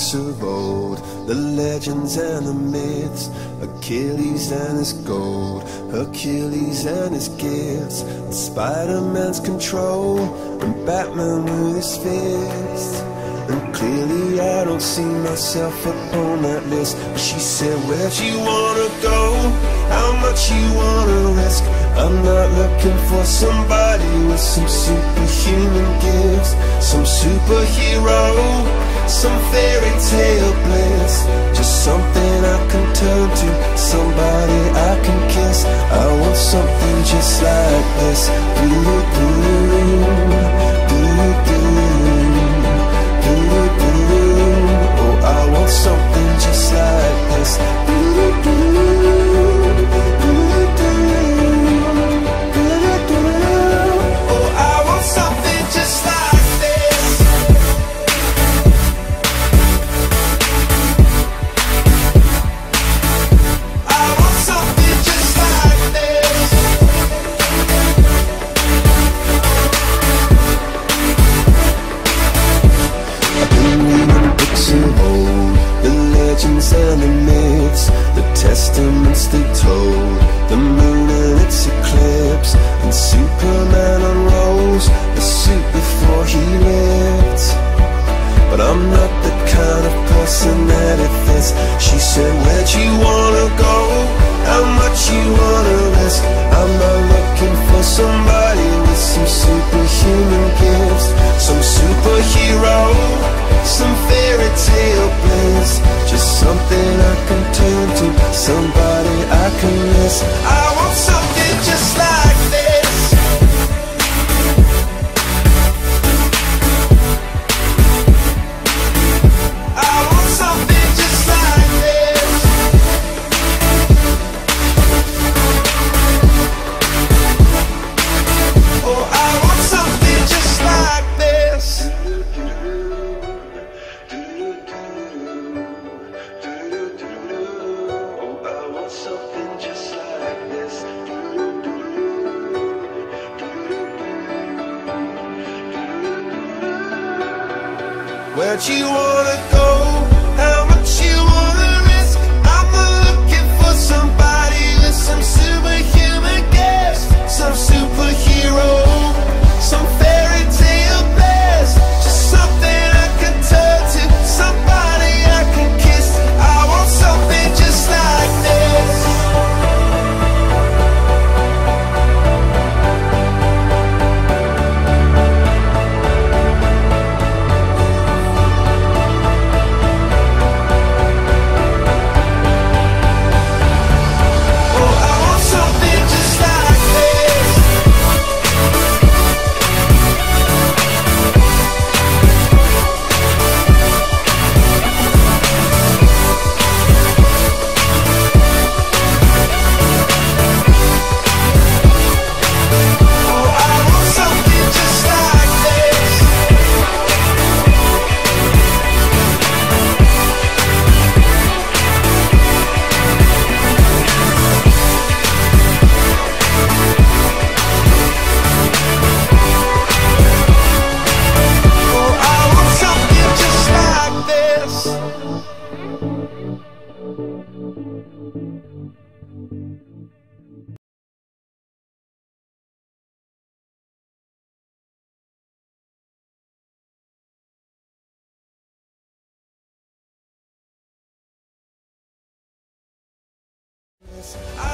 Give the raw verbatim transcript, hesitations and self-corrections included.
books of old, the legends and the myths, Achilles and his gold, Hercules and his gifts, and Spider-Man's control, and Batman with his fists. And clearly I don't see myself upon that list. But she said, where'd you wanna go? How much you wanna risk? I'm not looking for somebody with some superhuman gifts, some superhero, some fairy tale bliss. Just something I can turn to, somebody I can kiss. I want something just like this. Do-do-do, do-do-do. Oh, I want something just like this. Oh, I want something just like this. I want something just like this. I've been reading books of old, the legends and the myths, the testaments they told, the moon and its eclipse, and Superman unrolls the suit before he lived. But I'm not the kind of person that it fits. She said, where'd you wanna go? How much you wanna risk? I'm not looking for somebody with some superhuman gifts, some superhero, some fairy tale bliss. Just something I can turn to, somebody I can miss. I want something just like this. I want something just like this. Oh, I want something just like this. Oh, I want something just like this. Where'd you wanna go? How much you wanna risk? I'm not looking for somebody with some superhuman gifts, some superhero, some fairy tale bliss. Just something I can turn to, somebody I can kiss. I want something just like this. Oh, I want something just like this. Oh, I want something just like this. Oh, I want something just like this. I